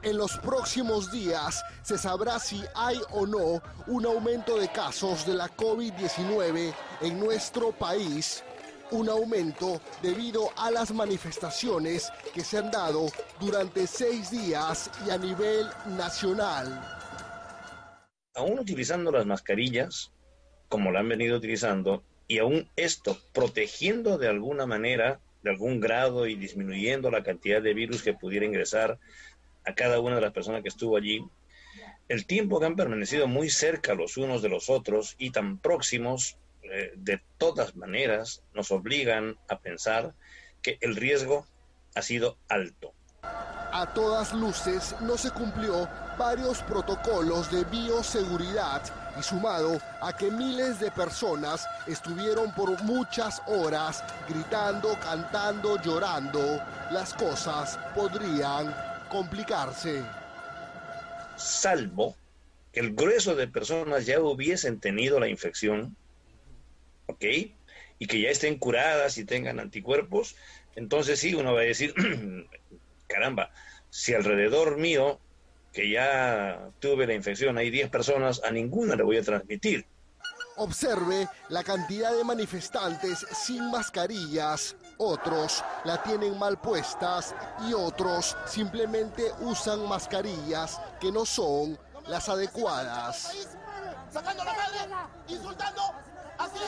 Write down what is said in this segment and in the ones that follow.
En los próximos días se sabrá si hay o no un aumento de casos de la COVID-19 en nuestro país. Un aumento debido a las manifestaciones que se han dado durante 6 días y a nivel nacional. Aún utilizando las mascarillas, como la han venido utilizando, y aún esto protegiendo de alguna manera, de algún grado y disminuyendo la cantidad de virus que pudiera ingresar a cada una de las personas que estuvo allí, el tiempo que han permanecido muy cerca los unos de los otros y tan próximos, de todas maneras nos obligan a pensar que el riesgo ha sido alto. A todas luces no se cumplió varios protocolos de bioseguridad y sumado a que miles de personas estuvieron por muchas horas gritando, cantando, llorando, las cosas podrían complicarse. Salvo que el grueso de personas ya hubiesen tenido la infección, ¿ok? Y que ya estén curadas y tengan anticuerpos, entonces sí, uno va a decir, caramba, si alrededor mío, que ya tuve la infección, hay 10 personas, a ninguna le voy a transmitir. Observe la cantidad de manifestantes sin mascarillas. Otros la tienen mal puestas y otros simplemente usan mascarillas que no son las adecuadas. Sacando la madre, insultando, así.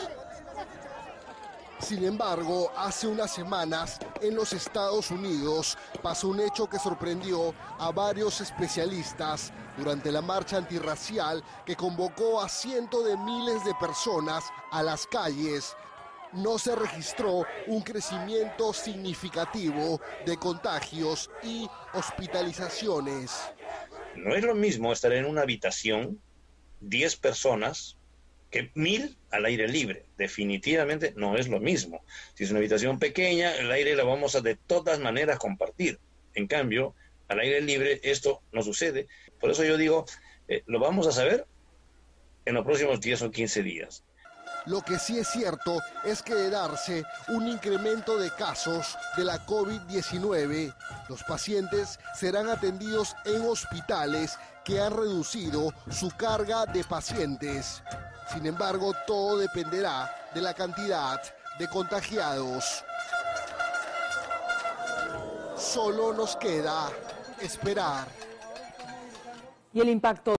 Sin embargo, hace unas semanas en los Estados Unidos pasó un hecho que sorprendió a varios especialistas durante la marcha antirracial que convocó a cientos de miles de personas a las calles. No se registró un crecimiento significativo de contagios y hospitalizaciones. No es lo mismo estar en una habitación, 10 personas, que 1000 al aire libre. Definitivamente no es lo mismo. Si es una habitación pequeña, el aire la vamos a de todas maneras compartir. En cambio, al aire libre esto no sucede. Por eso yo digo, lo vamos a saber en los próximos 10 o 15 días. Lo que sí es cierto es que de darse un incremento de casos de la COVID-19, los pacientes serán atendidos en hospitales que han reducido su carga de pacientes. Sin embargo, todo dependerá de la cantidad de contagiados. Solo nos queda esperar. Y el impacto